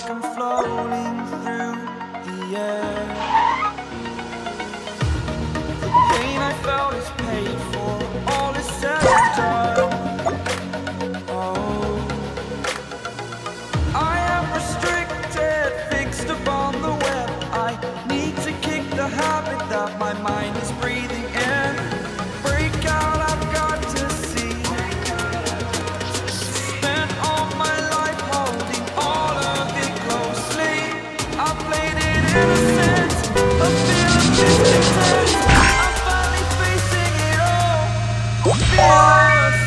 like I'm floating through the air. The pain I felt is paid for, all is said and done. Oh, I am restricted, fixed upon the web. I need to kick the habit that my mind is breathing in. Break out, I've got to see. Spent all my life holding all of it closely. I played it innocent, a feel of discontent. I'm finally facing it all, fearless.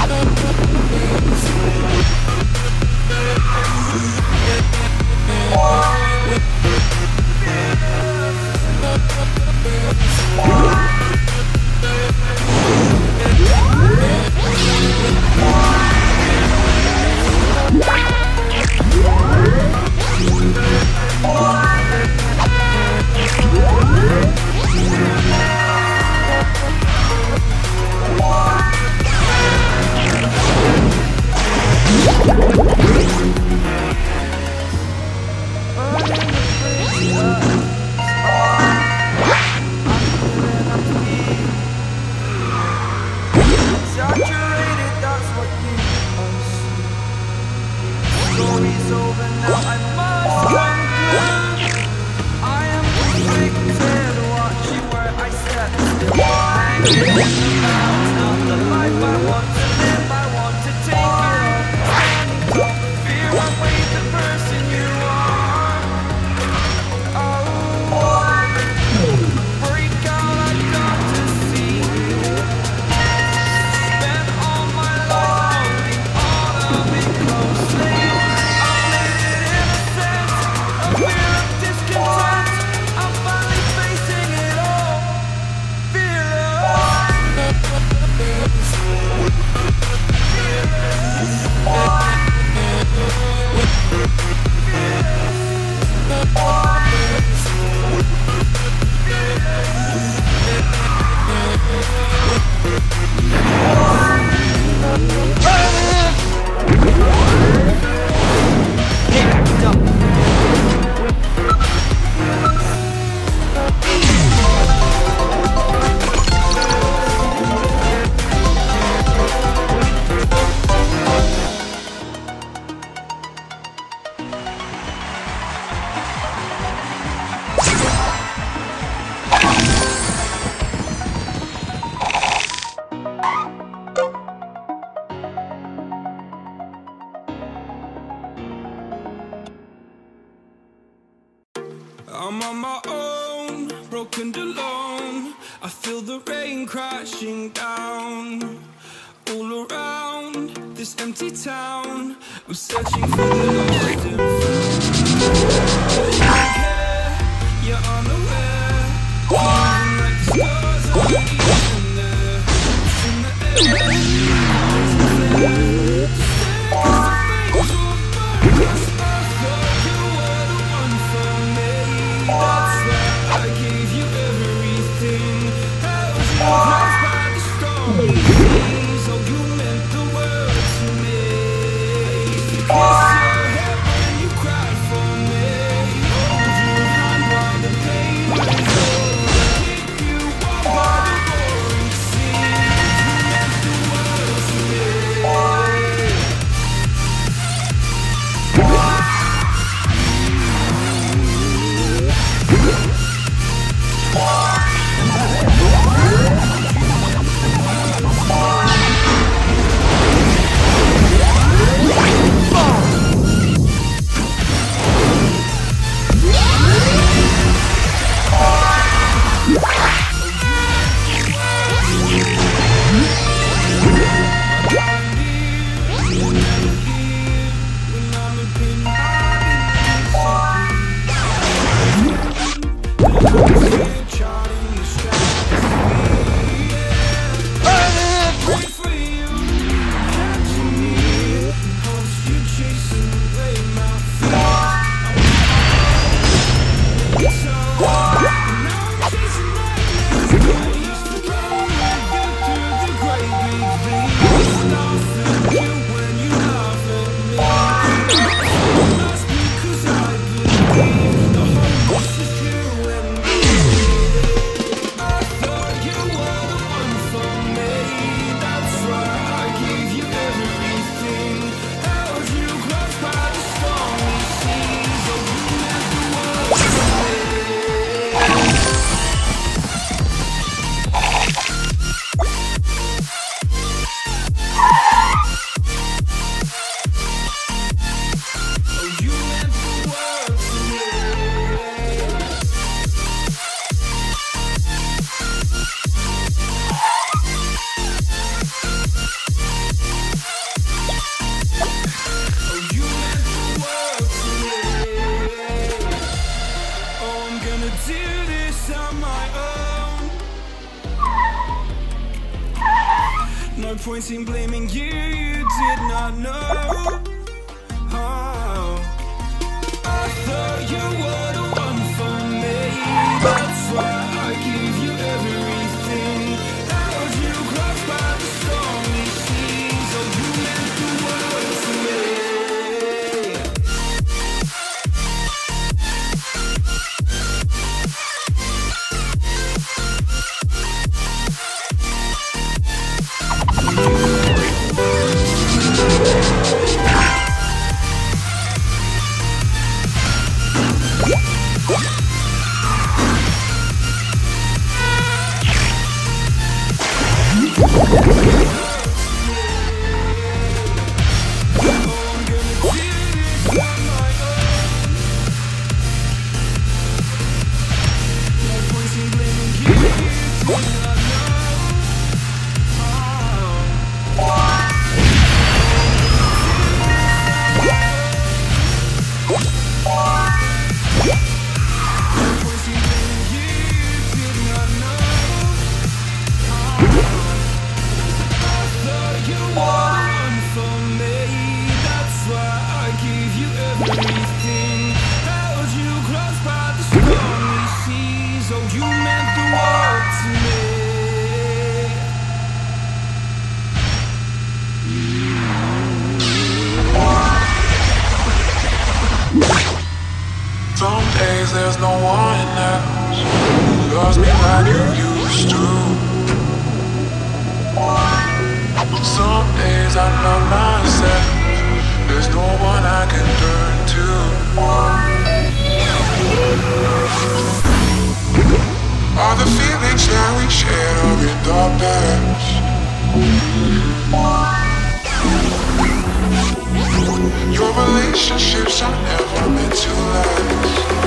Saturated, that's what you assume. Story's over now, I must conclude. I am conflicted, watching where I step still. Hanging in the balance, not the life I want to live. I want to take it all, standing tall. Fear outweighs the person you are. Oh, break out, I got to see. Spent all my life holding all of it closely. I played it innocent, a fear of discontent. I'm finally facing it all, fearless. I'm on my own, broken and alone. I feel the rain crashing down all around this empty town. I'm searching for the lost and found. You don't care, you're unaware. Feeling like the stars aren't even there. It's in the air, it's clear. Cause the flames will burn us. I thought you were the one for me. That's why I gave you everything. Held you close by the stormy seas. Oh, you meant the world to me. I used to kiss your head when you cried for me. Hold your hand while the pain was over. Keep you warm by the roaring seas. You meant the world to me. point in blaming you, you did not know. Oh, I thought you were the one for me. That's why I give you everything. Held you close by the stormy seas. Oh, you meant the world to me. Some days there's no one else who loves me like you used to. Some days I love myself. There's no one I can turn to. All the feelings that we share are in the past. Your relationships are never meant to last.